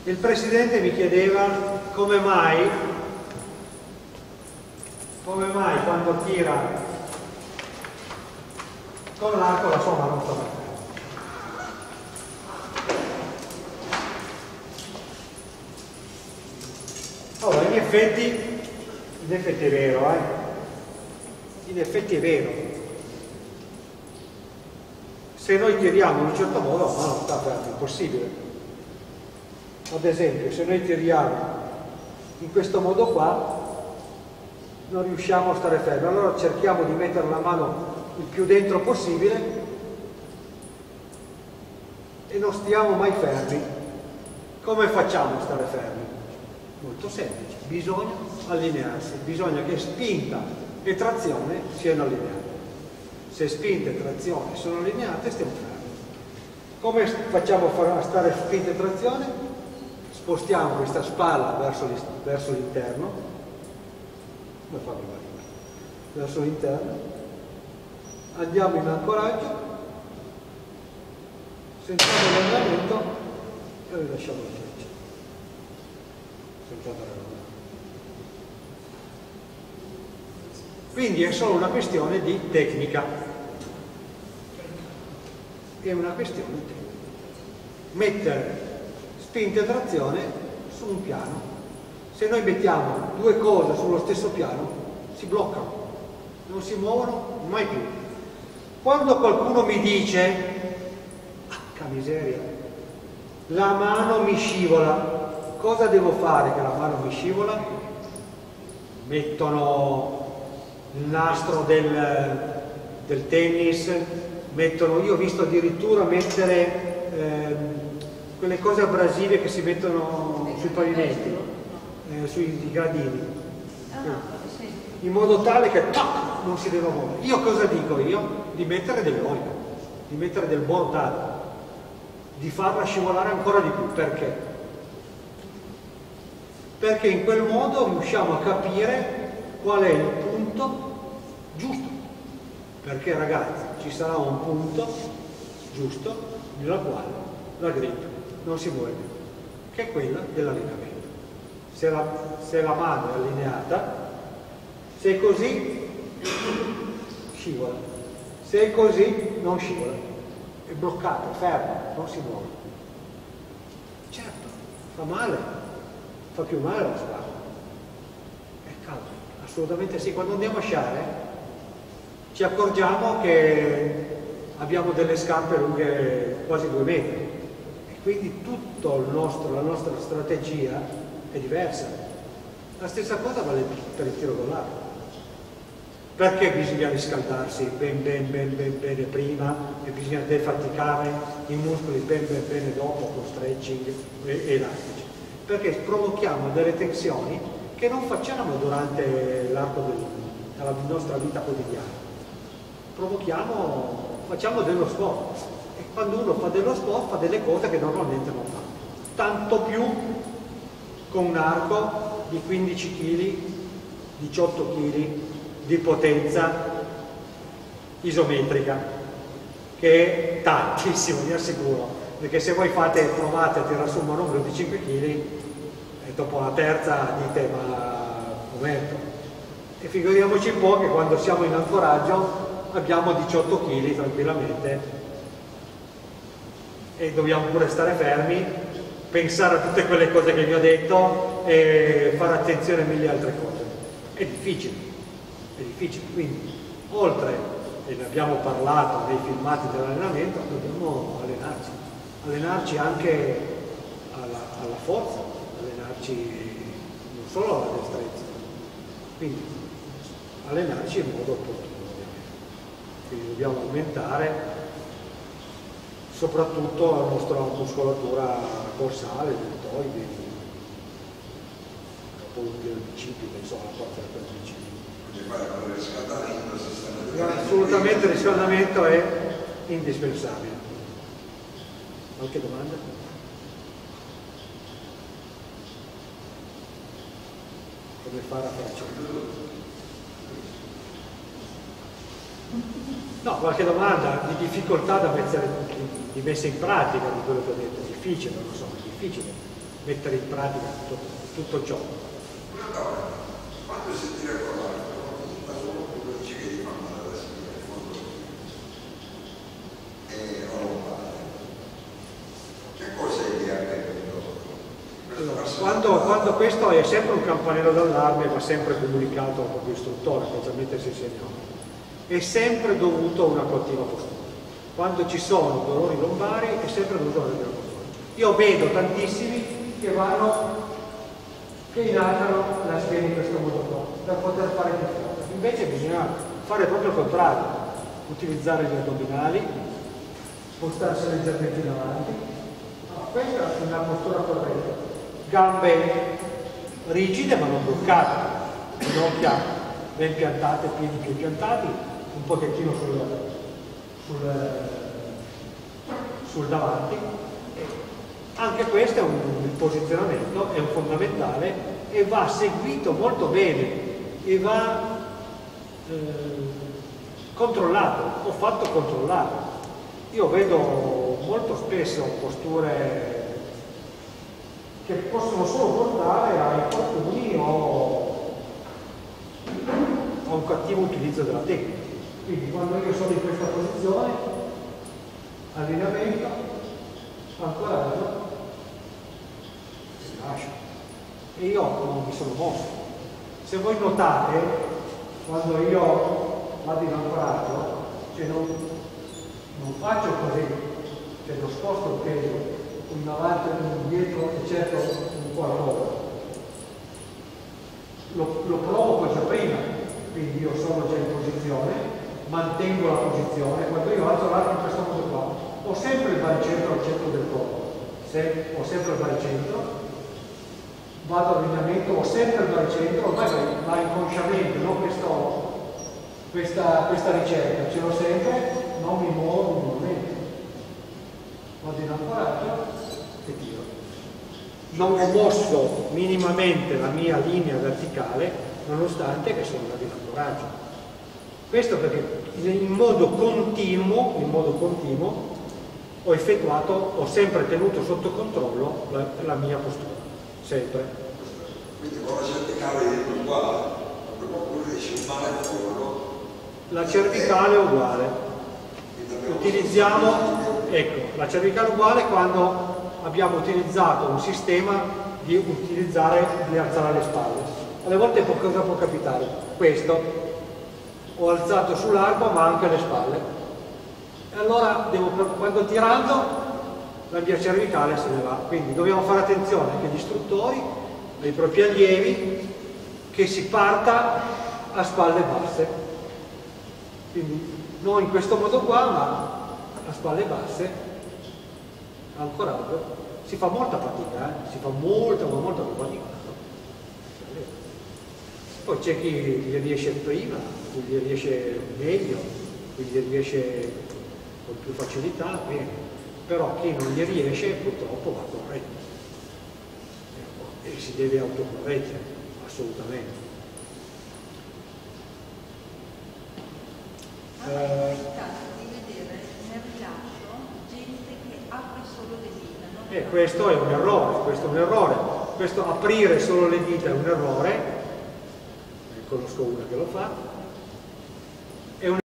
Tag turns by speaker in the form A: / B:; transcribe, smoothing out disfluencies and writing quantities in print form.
A: Il Presidente mi chiedeva come mai quando tira con l'arco la somma non sta battendo. Allora, in effetti è vero, in effetti è vero. Se noi tiriamo in un certo modo, la mano non sta ferma, è impossibile. Ad esempio, se noi tiriamo in questo modo qua, non riusciamo a stare fermi. Allora cerchiamo di mettere la mano il più dentro possibile e non stiamo mai fermi. Come facciamo a stare fermi? Molto semplice, bisogna allinearsi, bisogna che spinta e trazione siano allineate. Se spinta e trazione sono allineate, stiamo fermi. Come facciamo a stare spinta e trazione? Spostiamo questa spalla verso l'interno, come fa verso l'interno, andiamo in ancoraggio, sentiamo l'andamento e rilasciamo la freccia. Senza andare lontano. Quindi è solo una questione di tecnica. È una questione di tecnica. Mettere spinta e trazione su un piano. Se noi mettiamo due cose sullo stesso piano, si bloccano, non si muovono mai più. Quando qualcuno mi dice, "Acca miseria, la mano mi scivola", cosa devo fare che la mano mi scivola? Mettono il nastro del tennis, io ho visto addirittura mettere quelle cose abrasive che si mettono sui pavimenti, sui gradini, in modo tale che non si deve muovere. Io cosa dico io? Di mettere dell'olio, di mettere del bordato, di farla scivolare ancora di più. Perché? Perché in quel modo riusciamo a capire qual è il punto giusto. Perché ragazzi, ci sarà un punto giusto nella quale la grip non si muove più, che è quella dell'allineamento. Se la mano è allineata, se è così scivola, se è così non scivola, è bloccata, ferma, non si muove. Certo, fa male, fa più male la spalla, è caldo, assolutamente sì. Quando andiamo a sciare ci accorgiamo che abbiamo delle scarpe lunghe quasi 2 metri e quindi tutta la nostra strategia è diversa. La stessa cosa vale per il tiro con l'arco. Perché bisogna riscaldarsi bene prima e bisogna defaticare i muscoli bene dopo con stretching e elastici? Perché provochiamo delle tensioni che non facciamo durante l'arco della nostra vita quotidiana. Facciamo dello sport e quando uno fa dello sport fa delle cose che normalmente non fa. Tanto più con un arco di 15 kg, 18 kg di potenza isometrica, che è tantissimo, vi assicuro, perché se voi provate a tirare su un manubrio di 5 kg e dopo la terza dite ma momento, e figuriamoci un po' che quando siamo in ancoraggio abbiamo 18 kg tranquillamente e dobbiamo pure stare fermi, pensare a tutte quelle cose che vi ho detto e fare attenzione a mille altre cose. È difficile, quindi oltre, e ne abbiamo parlato nei filmati dell'allenamento, dobbiamo allenarci anche alla forza, allenarci non solo alla destrezza, quindi allenarci in modo opportuno. Quindi dobbiamo aumentare soprattutto la nostra muscolatura dorsale, deltoidi, del bicipite, insomma, la forza del bicipite. Assolutamente il riscaldamento è indispensabile. Qualche domanda? Come fare a farci? No, qualche domanda di difficoltà di messa in pratica di quello che ho detto, difficile, non lo so, è difficile. mettere in pratica tutto ciò.
B: Quando si tira con l'altro, ma solo quello dice che gli fa male alla spina, in fondo è lombare. Che cosa è che ha
A: Quando questo è sempre un campanello d'allarme, va sempre comunicato al proprio istruttore, specialmente se insegniamo, è sempre dovuto a una cattiva postura. Quando ci sono dolori lombari è sempre dovuto a una cattiva postura. Io vedo tantissimi che inalzano la schiena in questo modo qua, per poter fare più forza. Invece bisogna fare proprio il contrario, utilizzare gli addominali, spostarsi leggermente in avanti. Questa è una postura corretta. Gambe rigide ma non bloccate, ginocchia ben piantate, piedi più piantati, un pochettino sul davanti. Anche questo è il posizionamento, è un fondamentale e va seguito molto bene e va controllato, o fatto controllare. Io vedo molto spesso posture che possono solo portare a infortuni o a un cattivo utilizzo della tecnica. Quindi quando io sono in questa posizione, allineamento, ancoraggio, si lascia. E io non mi sono mosso. Se voi notate, quando io vado in ancoraggio, cioè non faccio così, cioè non sposto il peso in avanti e in dietro e cerco un po' al volo. Lo provo già prima, quindi io sono già in posizione, mantengo la posizione. Quando io alzo l'arco in questo modo qua, ho sempre il baricentro al centro del corpo, ho sempre il baricentro, vado all'allineamento, ho sempre il baricentro, ormai va inconsciamente, non questa ricerca, ce l'ho sempre, non mi muovo in un momento. Vado in ancoraggio e tiro. Non ho mosso minimamente la mia linea verticale, nonostante che sono andato in ancoraggio. Questo perché in modo continuo ho sempre tenuto sotto controllo la mia postura, sempre.
B: Quindi con la cervicale è uguale, oppure riesce un male al collo.
A: La cervicale è uguale. Utilizziamo, ecco, la cervicale è uguale quando abbiamo utilizzato un sistema di alzare le spalle. Alle volte cosa può capitare? Questo, ho alzato sull'arco ma anche le spalle. E allora quando tirando la mia cervicale se ne va. Quindi dobbiamo fare attenzione anche agli istruttori, ai propri allievi, che si parta a spalle basse. Quindi non in questo modo qua, ma a spalle basse, ancoraggio. Si fa molta fatica, si fa molta fatica. Poi c'è chi gli riesce prima, chi gli riesce meglio, chi gli riesce con più facilità, bene. Però chi non gli riesce purtroppo va corretto. E si deve autocorreggere, assolutamente.
C: A me è capitato di vedere nel rilascio gente che apre solo le dita.
A: Questo è un errore, questo aprire solo le dita è un errore, ne conosco una che lo fa,